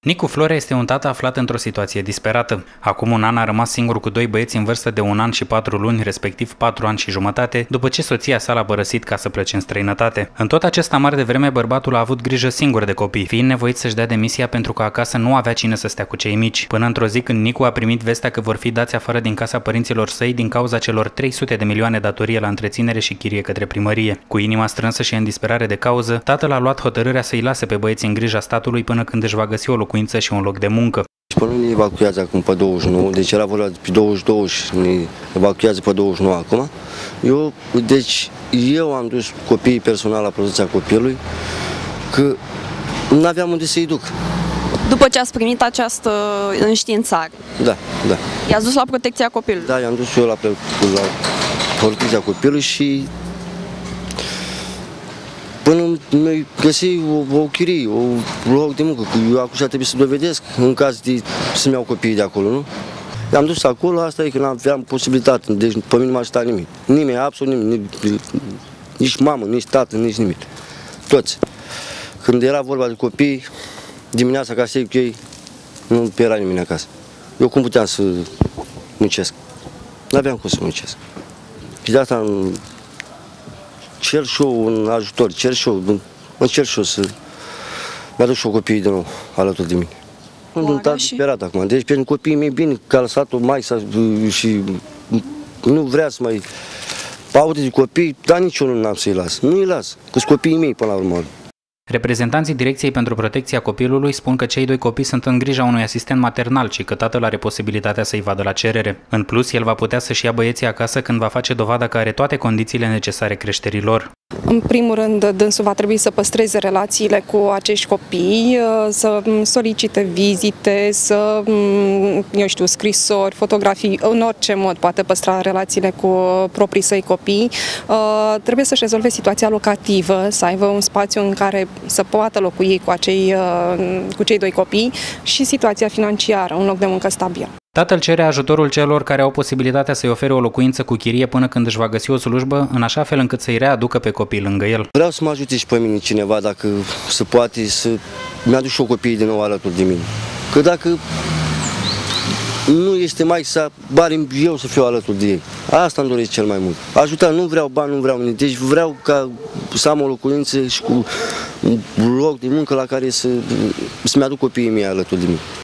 Nicu Florea este un tată aflat într-o situație disperată. Acum un an a rămas singur cu doi băieți în vârstă de 1 an și 4 luni, respectiv 4 ani și jumătate, după ce soția sa l-a părăsit ca să plece în străinătate. În tot acest amar de vreme, bărbatul a avut grijă singur de copii, fiind nevoit să-și dea demisia pentru că acasă nu avea cine să stea cu cei mici. Până într-o zi când Nicu a primit vestea că vor fi dați afară din casa părinților săi din cauza celor 300 de milioane datorie la întreținere și chirie către primărie. Cu inima strânsă și în disperare de cauză, tatăl a luat hotărârea să-i lase pe băieți în grija statului până când își va găsi o locuință și un loc de muncă. Până ne evacuează acum pe 29, deci era vorba pe 22 și ne evacuează pe 29 acum. Eu am dus copiii personal la protecția copilului, că nu aveam unde să-i duc. După ce ați primit această înștiințare? Da. I-ați dus la protecția copilului? Da, i-am dus eu la protecția copilului și până mi-ai găsi o chirie, un loc de muncă. Eu acum trebuie să dovedesc în caz de să-mi iau copiii de acolo, nu? I-am dus acolo, asta e că nu aveam posibilitate, deci pe mine nu m-a ajutat nimic. Nimeni, absolut nimeni, nici mamă, nici tată, nici nimic. Toți. Când era vorba de copii, dimineața ca să iei cu ei, nu era nimeni acasă. Eu cum puteam să muncesc? Nu aveam cum să muncesc. Și de asta cer și eu un ajutor, încerc și eu să mi-aduc și eu copiii de nou alături de mine. Nu sunt disperat acum, deci pentru copiii mei bine că a lăsat-o maica și nu vrea să mai aude de copii, dar nici eu nu am să-i las, nu îi las, că sunt copiii mei până la urmă. Reprezentanții Direcției pentru Protecția Copilului spun că cei doi copii sunt în grija unui asistent maternal și că tatăl are posibilitatea să-i vadă la cerere. În plus, el va putea să-și ia băieții acasă când va face dovada că are toate condițiile necesare creșterii lor. În primul rând, dânsul va trebui să păstreze relațiile cu acești copii, să solicite vizite, scrisori, fotografii, în orice mod poate păstra relațiile cu proprii săi copii. Trebuie să-și rezolve situația locativă, să aibă un spațiu în care să poată locui cu cei doi copii și situația financiară, un loc de muncă stabil. Tatăl cere ajutorul celor care au posibilitatea să-i ofere o locuință cu chirie până când își va găsi o slujbă, în așa fel încât să-i readucă pe copii lângă el. Vreau să mă ajute și pe mine cineva, dacă se poate, să mi-aduc și eu copiii din nou alături de mine. Că dacă nu este mai să bani eu să fiu alături de ei. Asta îmi doresc cel mai mult. Ajuta, nu vreau bani, nu vreau nimic. Deci vreau să am o locuință și cu un loc de muncă la care să-mi aduc copiii mei alături de mine.